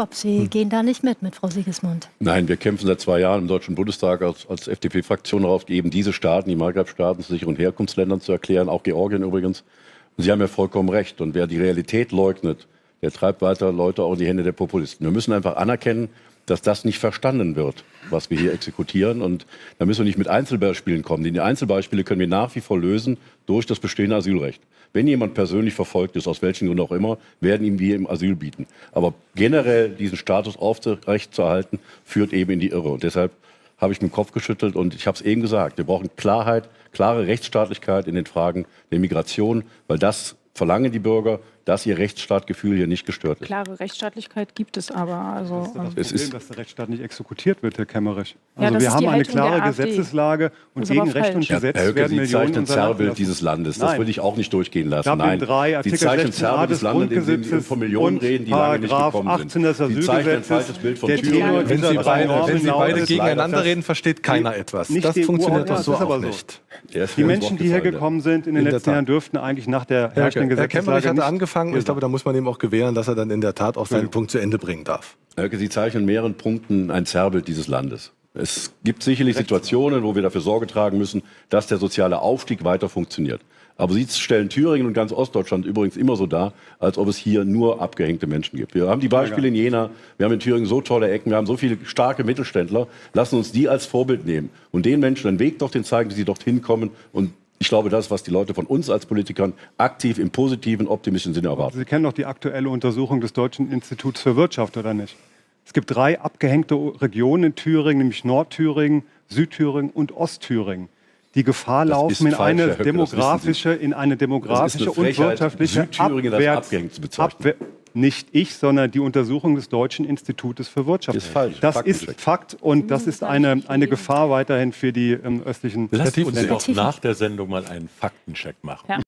Schwab, Sie gehen da nicht mit Frau Sigismund. Nein, wir kämpfen seit 2 Jahren im Deutschen Bundestag als FDP-Fraktion darauf, eben diese Staaten, die Maghreb-Staaten, zu sicheren Herkunftsländern zu erklären, auch Georgien übrigens. Und Sie haben ja vollkommen recht. Und wer die Realität leugnet, der treibt weiter Leute auch in die Hände der Populisten. Wir müssen einfach anerkennen, dass das nicht verstanden wird, was wir hier exekutieren. Und da müssen wir nicht mit Einzelbeispielen kommen. Die Einzelbeispiele können wir nach wie vor lösen durch das bestehende Asylrecht. Wenn jemand persönlich verfolgt ist, aus welchen Gründen auch immer, werden wir ihm Asyl bieten. Aber generell diesen Status aufrechtzuerhalten, führt eben in die Irre. Und deshalb habe ich mit dem Kopf geschüttelt und ich habe es eben gesagt, wir brauchen Klarheit, klare Rechtsstaatlichkeit in den Fragen der Migration, weil das verlangen die Bürger, dass ihr Rechtsstaatgefühl hier nicht gestört ist. Klare Rechtsstaatlichkeit gibt es aber. Also, das Problem, dass der Rechtsstaat nicht exekutiert wird, Herr Kemmerich. Also ja, wir haben eine klare Gesetzeslage und gegen Recht und Gesetz werden Millionen Sie zeichnen ein Zerrbild dieses Landes. Das will ich auch nicht durchgehen lassen. Nein, 3, Artikel Sie zeichnen ein Zerrbild des Landes, in dem Sie von Millionen reden, die lange nicht gekommen sind. Sie zeichnen ein falsches Bild von Thüringen. Wenn Sie beide gegeneinander reden, versteht keiner etwas. Das funktioniert doch so auch nicht. Die Menschen, die hier gekommen sind in den letzten Jahren, dürften eigentlich nach der herrschenden Gesetzeslage Herr Kemmerich hatte angefangen und ich glaube, da muss man ihm auch gewähren, dass er dann in der Tat auch seinen Punkt zu Ende bringen darf. Sie zeichnen in mehreren Punkten ein Zerrbild dieses Landes. Es gibt sicherlich Situationen, wo wir dafür Sorge tragen müssen, dass der soziale Aufstieg weiter funktioniert. Aber Sie stellen Thüringen und ganz Ostdeutschland übrigens immer so dar, als ob es hier nur abgehängte Menschen gibt. Wir haben die Beispiele in Jena, wir haben in Thüringen so tolle Ecken, wir haben so viele starke Mittelständler. Lassen uns die als Vorbild nehmen und den Menschen einen Weg dorthin zeigen, wie sie dorthin kommen. Und ich glaube, das, was die Leute von uns als Politikern aktiv im positiven, optimistischen Sinne erwarten. Sie kennen doch die aktuelle Untersuchung des Deutschen Instituts für Wirtschaft, oder nicht? Es gibt 3 abgehängte Regionen in Thüringen, nämlich Nordthüringen, Südthüringen und Ostthüringen, die Gefahr laufen, in eine demografische und wirtschaftliche Abwehr. Nicht ich, sondern die Untersuchung des Deutschen Institutes für Wirtschaft. Ist falsch. Das ist Fakt und das ist eine Gefahr weiterhin für die östlichen. Lassen Sie uns doch nach der Sendung mal einen Faktencheck machen. Ja.